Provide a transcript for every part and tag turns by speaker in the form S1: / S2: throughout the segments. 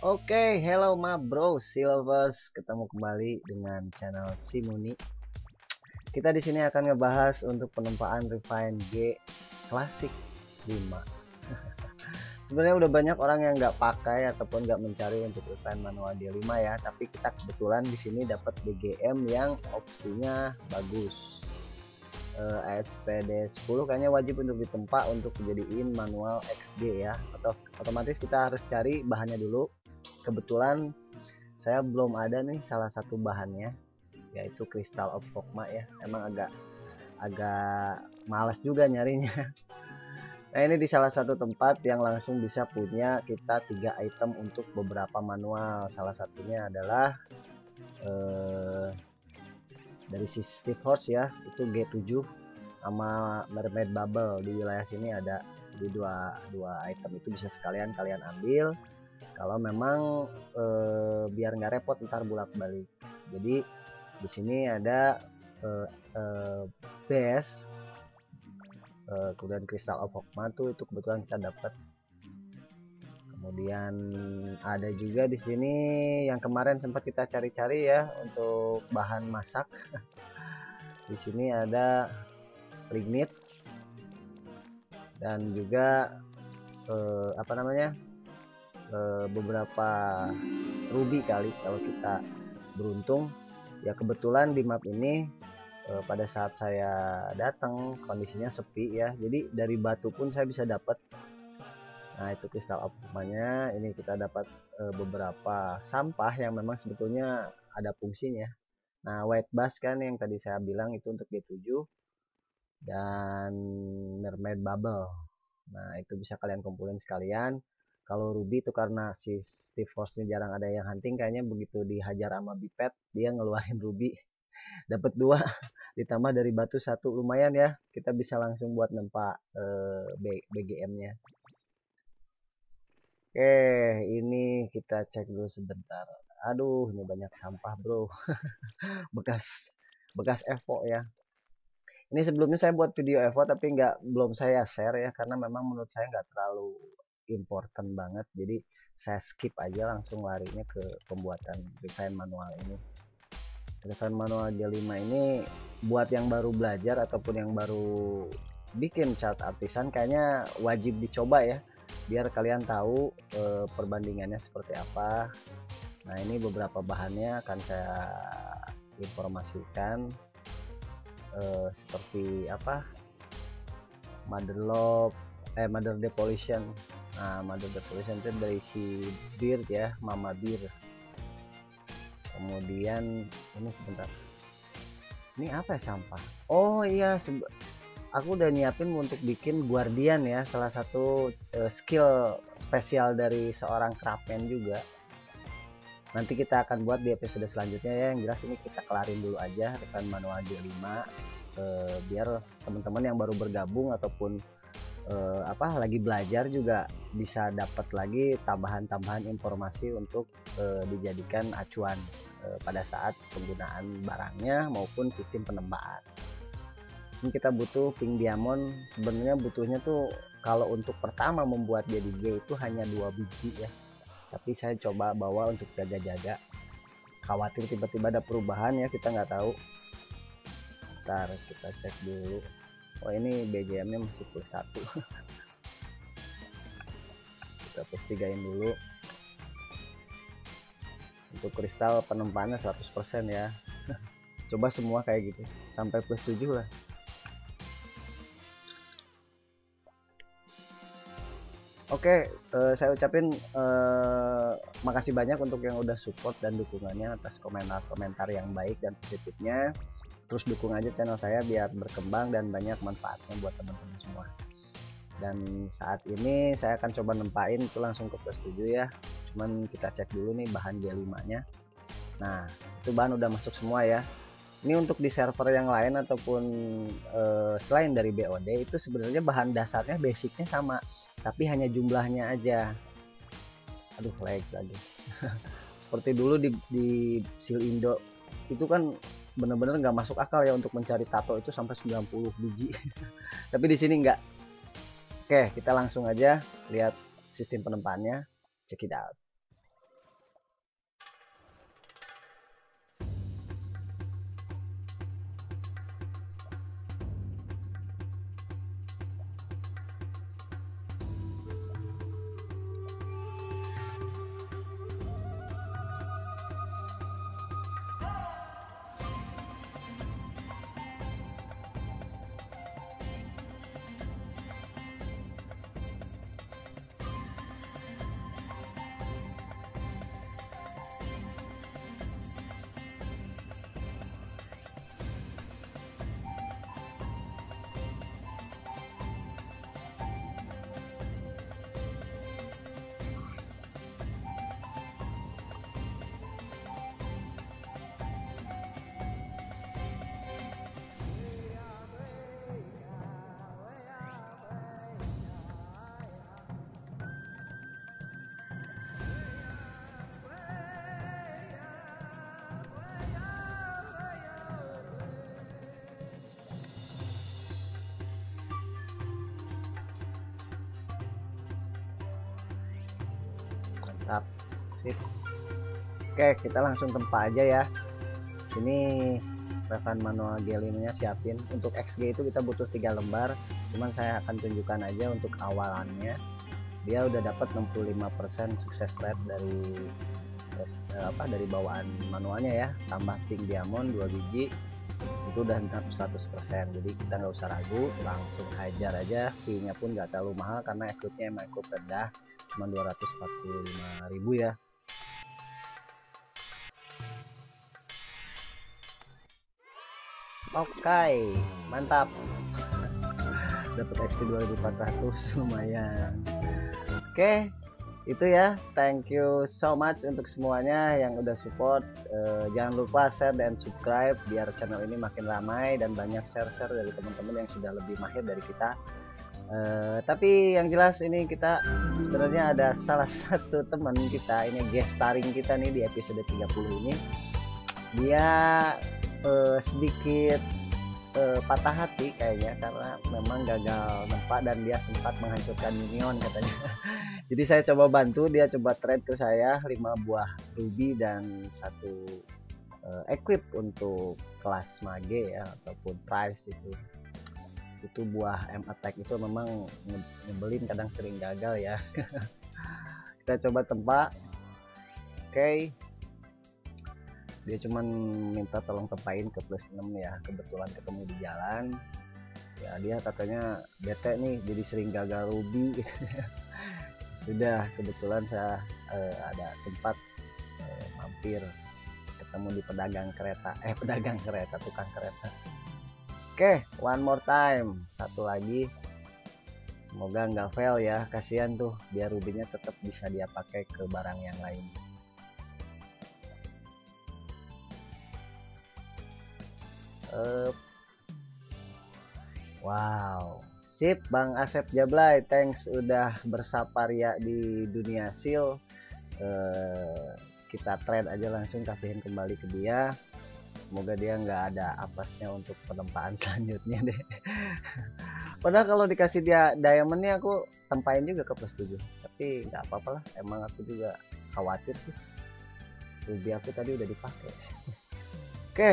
S1: Oke, hello ma bro, Silvers, ketemu kembali dengan channel Simuni. Kita di sini akan ngebahas untuk penempaan refine G klasik 5. Sebenarnya udah banyak orang yang nggak pakai ataupun nggak mencari untuk refine manual G5 ya, tapi kita kebetulan di sini dapat BGM yang opsinya bagus. aspd 10 kayaknya wajib untuk ditempa untuk dijadiin manual XG ya, atau otomatis kita harus cari bahannya dulu. Kebetulan saya belum ada nih salah satu bahannya, yaitu kristal of Fogma ya. Emang agak agak malas juga nyarinya. Nah, ini di salah satu tempat yang langsung bisa punya kita 3 item untuk beberapa manual. Salah satunya adalah dari si Steve Horse ya, itu G7 sama Mermaid Bubble. Di wilayah sini ada di dua item itu bisa sekalian kalian ambil kalau memang biar nggak repot ntar bolak-balik. Jadi di sini ada base, kemudian kristal of Hokma tuh itu kebetulan kita dapat. Kemudian ada juga di sini yang kemarin sempat kita cari-cari ya untuk bahan masak. Di sini ada lignit dan juga apa namanya, beberapa ruby kali kalau kita beruntung ya. Kebetulan di map ini pada saat saya datang kondisinya sepi ya, jadi dari batu pun saya bisa dapat. Nah, itu kristal optimanya. Ini kita dapat beberapa sampah yang memang sebetulnya ada fungsinya. Nah, white bass kan yang tadi saya bilang itu untuk G7 dan mermaid bubble. Nah, itu bisa kalian kumpulin sekalian. Kalau ruby itu karena si Steve Force-nya jarang ada yang hunting, kayaknya begitu dihajar sama bipet dia ngeluarin ruby. Dapat 2 ditambah dari batu 1, lumayan ya. Kita bisa langsung buat nempa BGM-nya. Oke, ini kita cek dulu sebentar. Aduh, ini banyak sampah, bro. bekas bekas Evo ya. Ini sebelumnya saya buat video Evo tapi belum saya share ya, karena memang menurut saya nggak terlalu important banget. Jadi saya skip aja, langsung larinya ke pembuatan refine manual ini. Refine manual G5 ini buat yang baru belajar ataupun yang baru bikin chart artisan kayaknya wajib dicoba ya, biar kalian tahu perbandingannya seperti apa. Nah, ini beberapa bahannya akan saya informasikan, seperti apa, mother depollution. Nah, mother depollution itu dari si beard ya, mama beard. Kemudian ini sebentar, ini apa ya, sampah. Oh iya, aku udah nyiapin untuk bikin guardian ya, salah satu skill spesial dari seorang craftsman juga. Nanti kita akan buat di episode selanjutnya ya. Yang jelas ini kita kelarin dulu aja rekan manual G5, biar teman-teman yang baru bergabung ataupun lagi belajar juga bisa dapat lagi tambahan-tambahan informasi untuk dijadikan acuan pada saat penggunaan barangnya maupun sistem penempaan. Ini kita butuh pink diamond. Sebenarnya butuhnya tuh kalau untuk pertama membuat jadi G itu hanya 2 biji ya, tapi saya coba bawa untuk jaga-jaga, khawatir tiba-tiba ada perubahan ya, kita nggak tahu. Ntar kita cek dulu. Oh, ini BGM nya masih plus 1. Kita plus 3in dulu. Untuk kristal penempaannya 100% ya. Coba semua kayak gitu sampai plus 7 lah. Oke, saya ucapin makasih banyak untuk yang udah support dan dukungannya atas komentar-komentar yang baik dan positifnya. Terus dukung aja channel saya biar berkembang dan banyak manfaatnya buat teman-teman semua. Dan saat ini saya akan coba nempain itu langsung ke plus 7 ya. Cuman kita cek dulu nih bahan G5-nya. Nah, itu bahan udah masuk semua ya. Ini untuk di server yang lain ataupun selain dari BOD itu sebenarnya bahan dasarnya basicnya sama, tapi hanya jumlahnya aja. Aduh, lag lagi. Seperti dulu di Seal Indo itu kan bener-bener nggak masuk akal ya untuk mencari tato itu sampai 90 biji. Tapi di sini nggak. Oke, kita langsung aja lihat sistem penempaannya. Check it out. Mantap. Sip. Oke, kita langsung tempa aja ya. Sini revan manual G5 nya siapin. Untuk XG itu kita butuh 3 lembar, cuman saya akan tunjukkan aja untuk awalannya. Dia udah dapat 65% sukses rate dari bawaan manualnya ya, tambah pink diamond 2 biji itu udah 100%. Jadi kita nggak usah ragu, langsung hajar aja. fee nya pun nggak terlalu mahal karena equipnya emang equip rendah, cuma 245.000 ya. Oke, mantap. Dapat XP 2400 lumayan. Oke, itu ya. Thank you so much untuk semuanya yang udah support. Jangan lupa share dan subscribe biar channel ini makin ramai dan banyak share-share dari teman-teman yang sudah lebih mahir dari kita. Tapi yang jelas ini kita sebenarnya ada salah satu teman kita ini guest starring kita nih di episode 30 ini. Dia sedikit patah hati kayaknya karena memang gagal nempak dan dia sempat menghancurkan minion katanya. Jadi saya coba bantu, dia coba trade ke saya 5 buah ruby dan 1 equip untuk kelas mage ya ataupun price itu buah M attack itu memang nyebelin, kadang sering gagal ya. Kita coba tempat. Oke. Dia cuman minta tolong tempain ke plus 6 ya, kebetulan ketemu di jalan ya. Dia katanya bete nih jadi sering gagal ruby gitu. Sudah kebetulan saya ada sempat mampir ketemu di tukang kereta. Oke, one more time, satu lagi, semoga nggak fail ya, kasihan tuh, biar rubinya tetap bisa dia pakai ke barang yang lain. Wow, sip Bang Asep Jablay, thanks udah bersaparia di dunia seal. Kita trade aja langsung, kasihin kembali ke dia. Semoga dia nggak ada apesnya untuk penempaan selanjutnya deh. Padahal kalau dikasih dia diamondnya aku tempain juga ke plus 7, tapi nggak apa-apa lah, emang aku juga khawatir sih ruby aku tadi udah dipakai. Oke,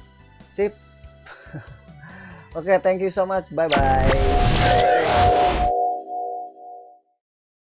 S1: sip. Oke, thank you so much. Bye bye.